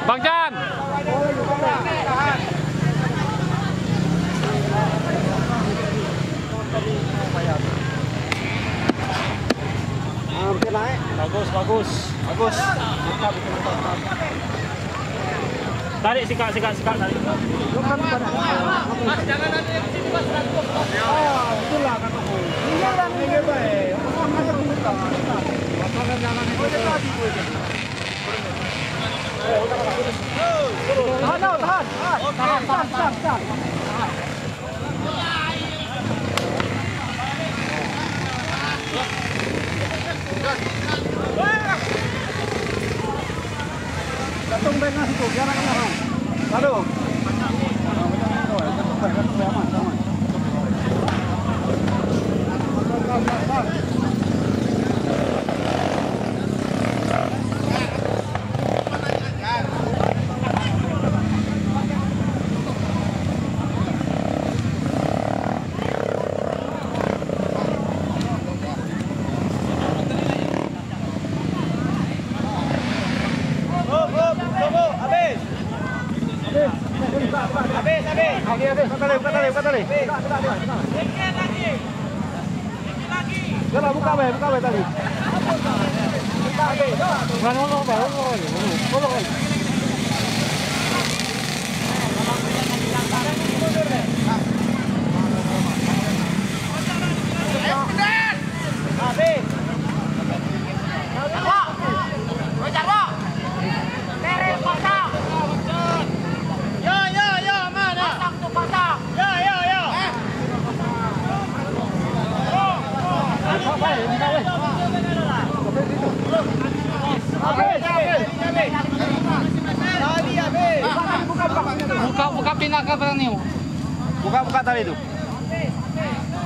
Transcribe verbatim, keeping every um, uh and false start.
Bang Jan. Hampir naik. Bagus, bagus. Bagus. Tarik sikat, sikat, sikat tarik. Mas, jangan nanti di sini Mas. Ah, itulah kataku. Iya lah, ini baik. Orang ada buta. Masalah jangan itu tadi gue. Tahan, tahan, tahan. Tahan, tahan, tahan, tahan. Gantung bengah situ, jangan kena. Lalu. Gantung bengah, gantung bengah aman, aman. Habis, habis. Okey, habis. Buka tali, buka tali, buka tali. Buka, buka, buka. Sikit lagi. Sikit lagi. Jangan buka weh, buka weh tali. Buka habis. Mana orang weh, orang weh. Tolong weh. Habis. Jarwo. Woi Jarwo. Terus pasang. Ya, ya, ya, mana? Pasang tu pasang. Ya, ya, ya. Eh. Oh, oh. Apa ini? Ini apa? Habis, habis, habis. Tali habis. Buka, buka. Buka buka pindah ke belakang ni. Buka, buka tali tu.